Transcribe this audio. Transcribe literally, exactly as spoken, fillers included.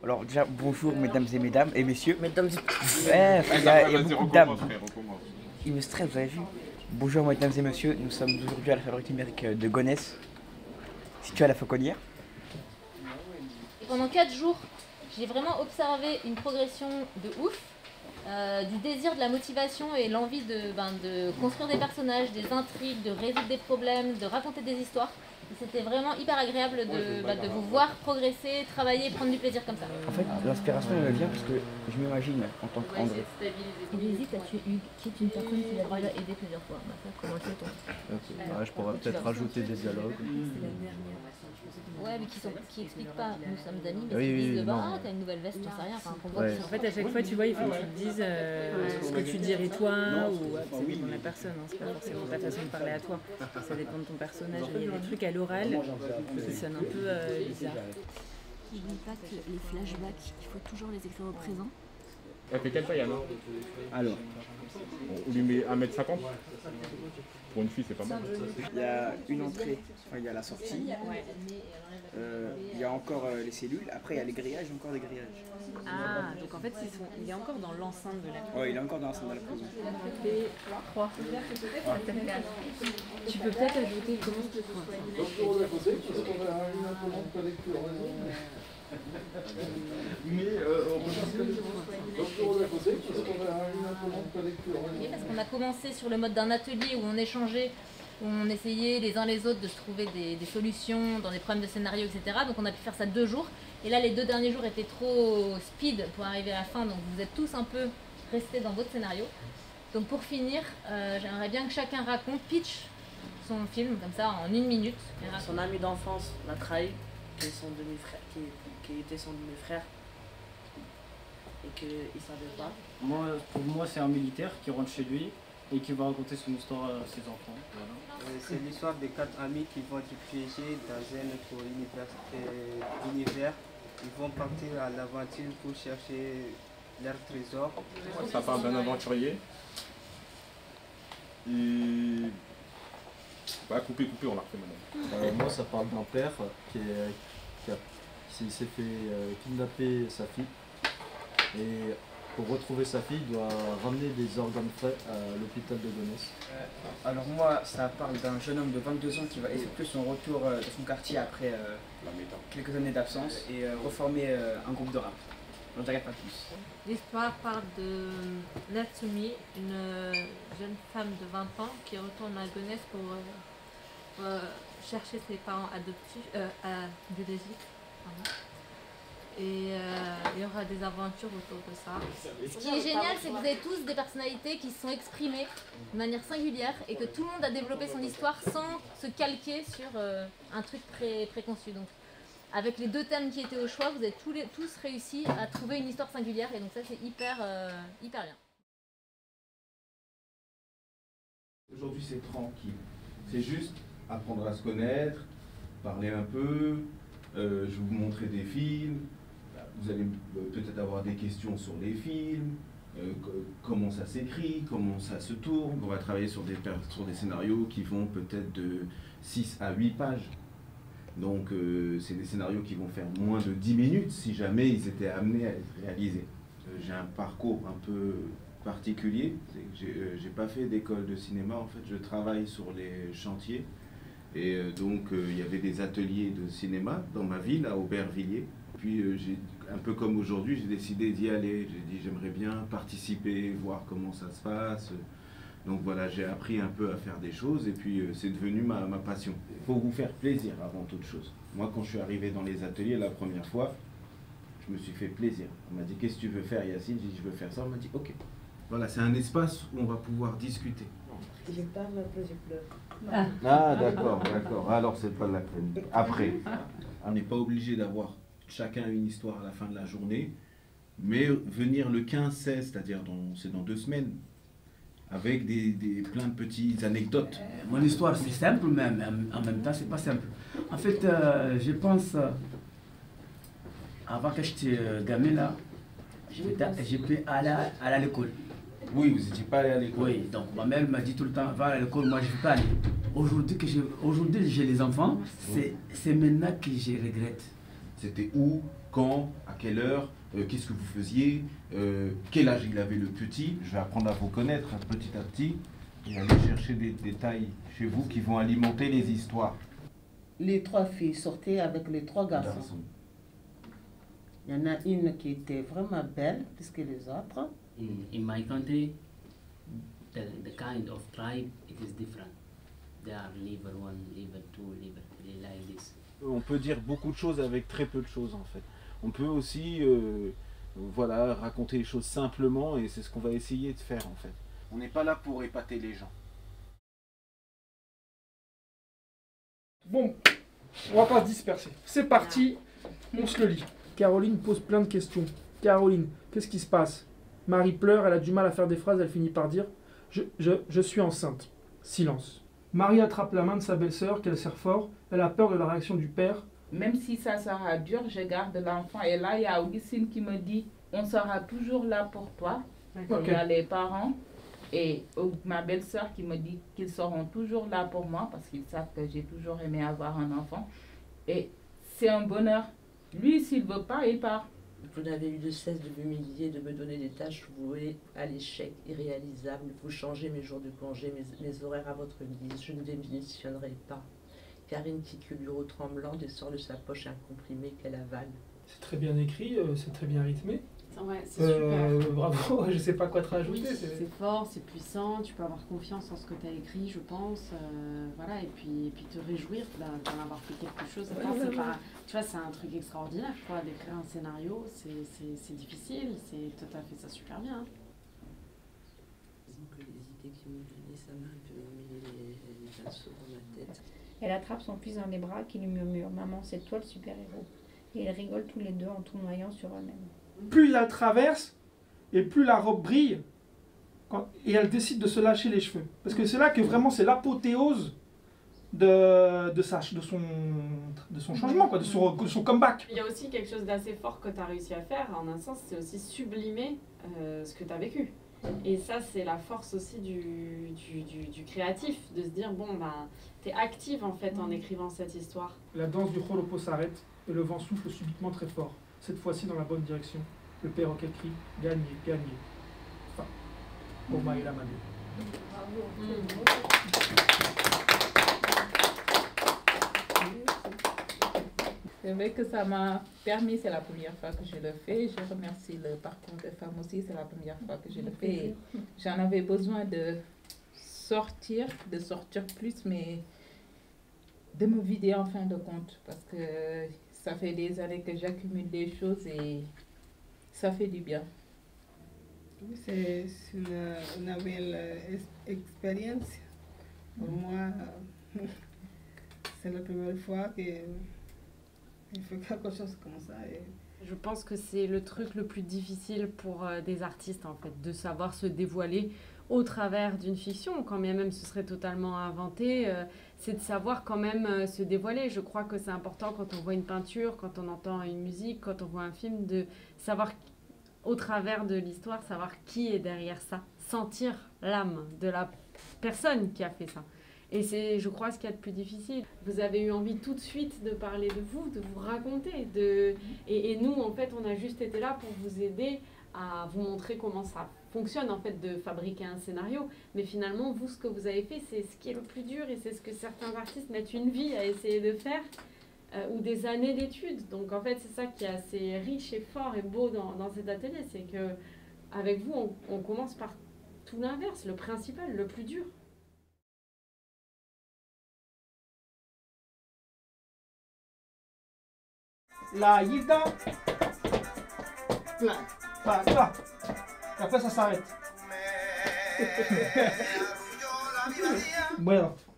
Alors déjà, bonjour mesdames et mesdames et messieurs. Mesdames Ouais, il y a, il y a Vas-y, beaucoup de dames. recommence, frère, recommence. Il me stresse, vous avez vu? Bonjour mesdames et messieurs, nous sommes aujourd'hui à la fabrique numérique de Gonesse, située à la Fauconnière. Et pendant quatre jours, j'ai vraiment observé une progression de ouf, euh, du désir, de la motivation et l'envie de, ben, de construire des personnages, des intrigues, de résoudre des problèmes, de raconter des histoires. Et c'était vraiment hyper agréable de, bah, de vous voir progresser, travailler, prendre du plaisir comme ça. En fait, l'inspiration elle me vient parce que je m'imagine en tant qu'André. Il hésite à tuer Hugues, qui est une personne qui l'a déjà aidé plusieurs fois. Maintenant, comment tu ton Ok, ouais, je pourrais peut-être rajouter des dialogues. Ouais, mais qui sont, qui expliquent pas, nous sommes amis, mais Oui, qui oui, disent, oui, bah, non. ah, t'as une nouvelle veste, j'en sais rien. Enfin, qu'on voit Ouais. qu'ils sont- En fait, à chaque fois, tu vois, il faut que tu te dises euh, ce que tu dirais toi, ou ouais, ça dépend de la personne, hein, c'est pas forcément ta façon de parler à toi. Ça dépend de ton personnage. Il y a des trucs à l'oral qui sonnent un peu euh, bizarres. N'oublie pas que les flashbacks, il faut toujours les écrire au présent. Elle fait quelle taille, Anna? Alors, On lui met un mètre cinquante. Pour une fille, c'est pas mal. il y a une entrée, enfin, il y a la sortie, euh, il y a encore euh, les cellules, après il y a les grillages, encore des grillages. Ah, donc en fait, ils sont- il est encore dans l'enceinte de la Ouais, il est encore dans la salle de la prison. trois. Tu peux peut-être ajouter comment tu Mais euh, Oui, parce qu'on a commencé sur le mode d'un atelier où on échangeait, où on essayait les uns les autres de se trouver des, des solutions dans des problèmes de scénario, et cetera. Donc on a pu faire ça deux jours. Et là, les deux derniers jours étaient trop speed pour arriver à la fin. Donc vous êtes tous un peu restés dans votre scénario. Donc pour finir, euh, j'aimerais bien que chacun raconte, pitch son film, comme ça, en une minute. Et raconte. Son ami d'enfance l'a trahi, qui, est son demi-frère, qui, qui était son demi-frère et qu'il ne savait pas. Moi, pour moi, c'est un militaire qui rentre chez lui et qui va raconter son histoire à ses enfants. Voilà. Euh, C'est l'histoire des quatre amis qui vont être piégés dans un autre univers. euh, univers. Ils vont partir à l'aventure pour chercher leur trésor. ça parle d'un aventurier. Et... Bah, couper, couper, on l'a refait maintenant. Euh, moi, ça parle d'un père qui, est, qui, a- qui s'est fait euh, kidnapper sa fille. Et pour retrouver sa fille, il doit ramener des organes frais à l'hôpital de Gonesse. Alors moi, ça parle d'un jeune homme de vingt-deux ans qui va effectuer son retour euh, dans son quartier après euh, quelques années d'absence et euh, reformer euh, un groupe de rap. J'en dirai pas plus. L'histoire parle de Natsumi, une euh, jeune femme de vingt ans qui retourne à Gonesse pour euh, euh, chercher ses parents adoptifs, euh, à biologiques. pardon. Et euh, il y aura des aventures autour de ça. Ce qui est génial, c'est que vous avez tous des personnalités qui se sont exprimées de manière singulière et que tout le monde a développé son histoire sans se calquer sur euh, un truc pré préconçu. Donc, avec les deux thèmes qui étaient au choix, vous avez tous, les, tous réussi à trouver une histoire singulière et donc ça, c'est hyper, euh, hyper bien. Aujourd'hui, c'est tranquille. C'est juste apprendre à se connaître, parler un peu. Euh, je vais vous montrer des films. Vous allez euh, peut-être avoir des questions sur les films, euh, co- comment ça s'écrit, comment ça se tourne. On va travailler sur des, per- sur des scénarios qui vont peut-être de six à huit pages. Donc, euh, c'est des scénarios qui vont faire moins de dix minutes si jamais ils étaient amenés à être réalisés. Euh, j'ai un parcours un peu particulier. C'est que J'ai euh, j'ai pas fait d'école de cinéma. En fait, je travaille sur les chantiers. Et euh, donc, euh, il y avait des ateliers de cinéma dans ma ville, à Aubervilliers. Puis, euh, j'ai, un peu comme aujourd'hui, j'ai décidé d'y aller. J'ai dit, j'aimerais bien participer, voir comment ça se passe. Donc voilà, j'ai appris un peu à faire des choses et puis euh, c'est devenu ma, ma passion. Il faut vous faire plaisir avant toute chose. Moi, quand je suis arrivé dans les ateliers la première fois, je me suis fait plaisir. On m'a dit, qu'est-ce que tu veux faire, Yacine? J'ai dit, je veux faire ça. On m'a dit, ok. Voilà, c'est un espace où on va pouvoir discuter. Je parle un peu, je pleure. Ah, ah d'accord, d'accord. Alors, c'est pas la peine. Après, on n'est pas obligé d'avoir chacun une histoire à la fin de la journée, mais venir le quinze seize, c'est-à-dire dans, c'est dans deux semaines, avec des, des, plein de petites anecdotes. Euh, mon histoire, c'est simple, mais en même temps, c'est pas simple. En fait, euh, je pense, euh, avant que j'étais euh, gamin, là, j'ai pu aller à l'école. Oui, vous n'étiez pas allé à l'école. Oui, donc ma mère m'a dit tout le temps, va à l'école, moi je ne veux pas aller. Aujourd'hui que j'ai aujourd'hui j'ai les enfants, c'est maintenant que je regrette. C'était où, quand, à quelle heure, euh, qu'est-ce que vous faisiez, euh, quel âge il avait le petit. Je vais apprendre à vous connaître petit à petit et aller chercher des détails chez vous qui vont alimenter les histoires. Les trois filles sortaient avec les trois garçons. Garçons. Il y en a une qui était vraiment belle plus que les autres. In, in my country, the, the kind of tribe, it is different. They are liver one, liver two, liver three, like this. On peut dire beaucoup de choses avec très peu de choses en fait. On peut aussi euh, voilà, raconter les choses simplement et c'est ce qu'on va essayer de faire en fait. On n'est pas là pour épater les gens. Bon, on va pas se disperser. C'est parti, on se le lit. Caroline pose plein de questions. Caroline, qu'est-ce qui se passe? Marie pleure, elle a du mal à faire des phrases, elle finit par dire je, je, je suis enceinte. Silence. Marie attrape la main de sa belle-sœur, qu'elle serre fort. Elle a peur de la réaction du père. Même si ça sera dur, je garde l'enfant. Et là, il y a Augustine qui me dit, on sera toujours là pour toi. Okay. Il y a les parents et ma belle-sœur qui me dit qu'ils seront toujours là pour moi parce qu'ils savent que j'ai toujours aimé avoir un enfant. Et c'est un bonheur. Lui, s'il ne veut pas, il part. Vous n'avez eu de cesse de m'humilier, de me donner des tâches vouées à l'échec, irréalisables. Vous changez mes jours de congé, mes, mes horaires à votre guise. Je ne démissionnerai pas. Karine quitte le bureau tremblante et sort de sa poche un comprimé qu'elle avale. C'est très bien écrit, euh, c'est très bien rythmé. Ouais, c'est euh, super. Bravo, je sais pas quoi te rajouter. Oui, c'est fort, c'est puissant, tu peux avoir confiance en ce que tu as écrit, je pense. Euh, voilà, et puis, et puis te réjouir d'en avoir fait quelque chose. Enfin, c'est pas, tu vois, c'est un truc extraordinaire, je crois, d'écrire un scénario, c'est difficile, c'est tout à fait ça super bien. Disons que les idées qui me venaient, ça m'a un peu mis les, les pinceaux dans ma tête. Elle attrape son fils dans les bras qui lui murmure « Maman, c'est toi le super-héros ». Et ils rigolent tous les deux en tournoyant sur eux-mêmes. Plus il la traverse, et plus la robe brille, quand, et elle décide de se lâcher les cheveux. Parce que c'est là que vraiment c'est l'apothéose de, de, sa, de, son, de son changement, quoi, de, son, de son comeback. Il y a aussi quelque chose d'assez fort que tu as réussi à faire, en un sens, c'est aussi sublimer euh, ce que tu as vécu. Et ça, c'est la force aussi du, du, du, du créatif, de se dire, bon, bah, tu es active en fait en écrivant cette histoire. La danse du Holopo s'arrête, et le vent souffle subitement très fort. Cette fois-ci dans la bonne direction. Le perroquet crie « Gagné, gagné ». Enfin, Oma et la Madé. C'est vrai que ça m'a permis, c'est la première fois que je le fais. Je remercie le parcours des femmes aussi, c'est la première fois que je le fais. J'en avais besoin de sortir, de sortir plus, mais de me vider en fin de compte. Parce que ça fait des années que j'accumule des choses et ça fait du bien. C'est une, une nouvelle expérience. Pour moi, c'est la première fois que je fais quelque chose comme ça. Et... Je pense que c'est le truc le plus difficile pour euh, des artistes, en fait, de savoir se dévoiler au travers d'une fiction, quand bien même ce serait totalement inventé, euh, c'est de savoir quand même euh, se dévoiler. Je crois que c'est important quand on voit une peinture, quand on entend une musique, quand on voit un film, de savoir au travers de l'histoire, savoir qui est derrière ça, sentir l'âme de la personne qui a fait ça. Et c'est, je crois, ce qu'il y a de plus difficile. Vous avez eu envie tout de suite de parler de vous, de vous raconter. De... Et, et nous, en fait, on a juste été là pour vous aider à vous montrer comment ça fonctionne, en fait, de fabriquer un scénario. Mais finalement, vous, ce que vous avez fait, c'est ce qui est le plus dur et c'est ce que certains artistes mettent une vie à essayer de faire euh, ou des années d'études. Donc, en fait, c'est ça qui est assez riche et fort et beau dans, dans cet atelier. C'est qu'avec vous, on, on commence par tout l'inverse, le principal, le plus dur. La Yida, plein, pas là. Et après ça s'arrête. Voilà.